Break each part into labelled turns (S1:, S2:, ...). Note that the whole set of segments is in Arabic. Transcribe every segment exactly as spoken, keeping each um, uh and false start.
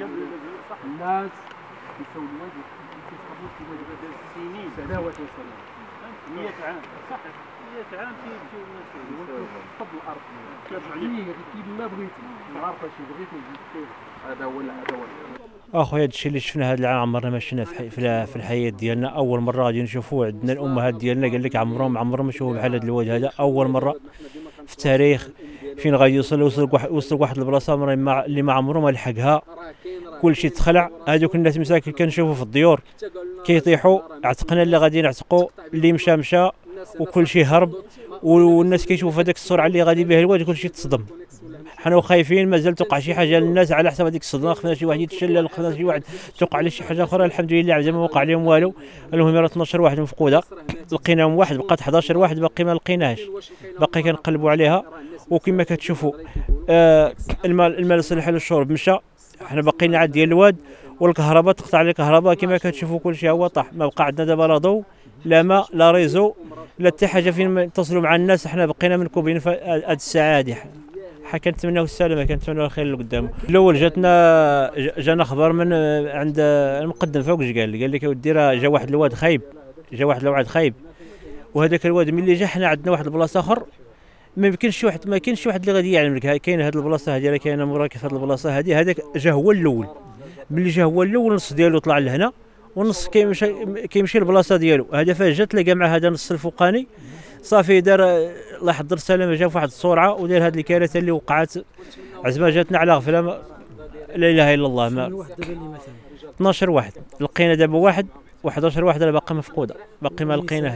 S1: الناس يسووا الواد كيسحبوا في الواد سنين سنوات وسنوات مئة عام صح مئة عام كيمشيو الناس فضل الارض كيرجع ليك كيما بغيتي عارفه شي بغيتي هذا هو هذا هو
S2: اخويا هادشي اللي شفنا هذا العام عمرنا ما شفنا في, في, في الحياه ديالنا. اول مره غادي نشوفوه. عندنا الامهات ديالنا قال لك عمرهم عمرهم ما شافوا بحال هذا الواد هذا. اول مره في التاريخ فين غادي يوصل وصل وصل لواحد البلاصه اللي ما عمره ما لحقها. كلشي تخلع. هذوك الناس مساكن كنشوفوا في الديور كيطيحوا. عتقنا اللي غادي نعتقوا اللي مشى مشى وكلشي هرب. والناس كيشوفوا هذاك السرعه اللي غادي بها الواد كلشي تصدم. حنا خايفين مازال توقع شي حاجه للناس على حسب هذيك الصدمه. خفنا شي واحد يتشلل خفنا شي واحد توقع عليه شي حاجه اخرى. الحمد لله زعما ما وقع لهم والو. المهم راه اثناش واحد مفقوده لقيناهم واحد بقات حداش واحد باقي ما لقيناهاش. باقي كنقلبوا عليها. وكما كتشوفوا آه الماء الماء الصالح للشرب مشى. حنا باقيين عاد ديال الواد والكهرباء تقطع على الكهرباء كما كتشوفوا كلشي هو طاح. ما بقى عندنا دابا لا ضوء لا ماء لا ريزو لا حتى حاجه فين نتصلوا مع الناس. حنا بقينا منكوبين في هذه الساعه هذه. كنتمناو السلامه كنتمناو الخير اللي قدام. الاول جاتنا جانا خبر من عند المقدم فوق قال قال لك اودي راه جا واحد الواد خايب. جا واحد الواد خايب وهذاك الواد ملي جا حنا عندنا واحد البلاصه اخر ما يمكنش شي واحد ما كاينش شي واحد اللي غادي يعلم لك كاين هذه البلاصه هذه راه كاينه موراك في هذه البلاصه هذه. هذاك جا هو الاول. ملي جا هو الاول النص ديالو طلع لهنا والنص كيمشي كيمشي للبلاصه ديالو. هذا فاش جات تلاقى مع هذا النص الفوقاني صافي دار الله يحضر السلامه. جا فواحد السرعه ودار هذه الكارثه اللي وقعت. عزما جاتنا على غفله ما لا اله الا الله. ما اثناش واحد لقينا دابا واحد واحد عشر واحد راه باقي مفقوده باقي ما لقيناهش.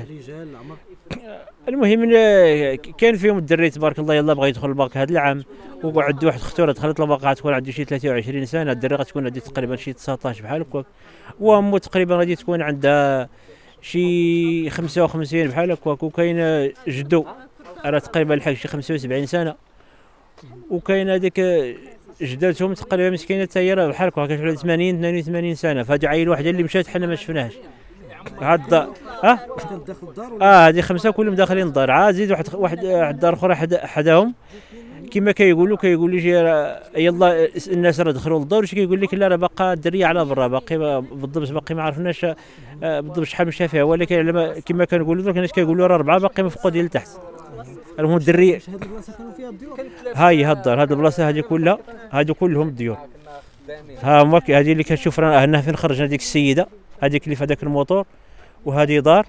S2: المهم كان فيهم الدري تبارك الله يلاه بغى يدخل الباك هذا العام. وعند واحد اختو دخلت الباقه غتكون عنده شي ثلاثة وعشرين سنه. الدري غتكون عندها تقريبا شي تسعطاش بحال هكاك. وامو تقريبا غادي تكون عندها شي خمسة وخمسين بحال هكاك. وكاين جدو راه تقريبا لحق شي خمسة وسبعين سنه. وكاين هذيك جداتهم تقريبا مسكينه حتى هي راه بحال هكاك كتولي ثمانين اثنين وثمانين سنه. فهذه عيل واحده اللي مشات حنا ما شفناهاش. هاد اه اه هذه خمسه كلهم داخلين الدار. عاد زيد واحد واحد الدار اخرى حداهم كما كيقولوا كيقول لي يلا الناس راه دخلوا للدار. واش كيقول لك لا راه باقا الدريه على برا باقي بالضبط باقي ما عرفناش بالضبط شحال مشى فيها. ولكن كما كنقولوا درك الناس كيقولوا راه اربعه باقي مفقودين لتحت. المهم الدريه
S3: هذه البلاصه كانوا فيها الديور.
S2: هاي هاد الدار هاد البلاصه هذه كلها هادو كلهم الديور. ها هما هذه اللي كتشوف رانا هنا فين خرجنا ديك السيده هذيك اللي في هذاك الموتور. وهذه دار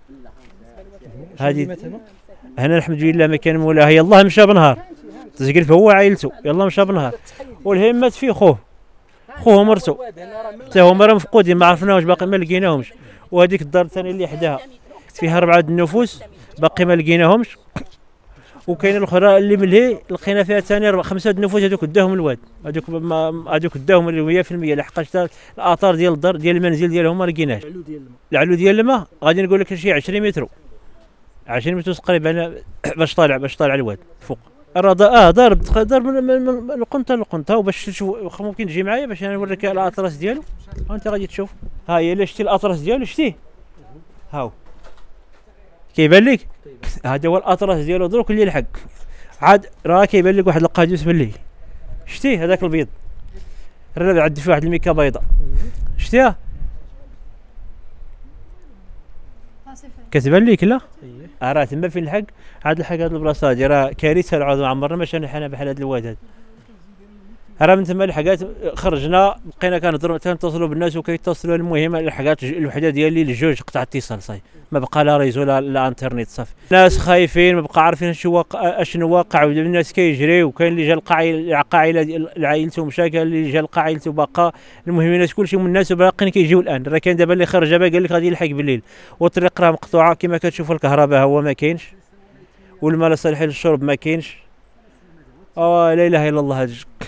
S2: هذه هنا الحمد لله ما كان مولاها. يلاه مشى بنهار تسقلف هو عائلته يلاه مشى بنهار. والهم مات فيه خوه خوه مرته حتى هما راه مفقودين ما عرفناهمش باقي ما لقيناهمش. وهذيك الدار الثانيه اللي حداها فيها اربعه النفوس باقي ما لقيناهمش. وكاين الاخرى اللي ملي لقينا فيها ثاني خمسه النفوس هذوك داهم الواد. هذوك هذوك داهم مية في المية لحقاش الاثار ديال الدار ديال المنزل ديالهم ما لقيناش.
S3: العلو ديال الماء
S2: العلو ديال الماء غادي نقول لك شي عشرين متر عشرين متر تقريبا باش طالع باش طالع الواد فوق. راه اه ضارب ضارب من القنطه للقنطه. وباش تشوف ممكن تجي معايا باش نوريك الاطراس ديالو. انت غادي تشوف ها هي الا شتي الاطراس ديالو شتيه هاو كيبان لك. هذا هو الاطراس ديالو دروك اللي الحق. عاد راه كيبان لك واحد القادوس ملي شتيه هذاك البيض راه عندي فيه واحد الميكا بيضاء شتيها كتبان لك لا راه تما فين الحق. عاد الحق هاد البلاصه هادي راه كارثه العظمى. عمرنا ما شفنا حنا بحال هاد الواد هذا. راه من تما الحاجات خرجنا بقينا كنهضروا كنتصلوا بالناس وكيتصلوا. المهم الحاجات الوحده ديالي للجوج قطع اتصال صاي ما بقى لا ريزو لا, لا انترنت صافي. الناس خايفين ما بقى عارفين شنو واقع اشنو واقع. والناس كيجريو. وكاين اللي جا القاعله ديال عائلته مشى كاين اللي جا لقاعلته باقا. المهم الناس كلشي من الناس باقيين كيجيو الان. راه كاين دابا اللي خرج دابا قال لك غادي يلحق بالليل والطريق راه مقطوعه كما كتشوفوا. الكهرباء هو ما كاينش والماء صالح للشرب ما كاينش. اه لا اله الا الله. هاد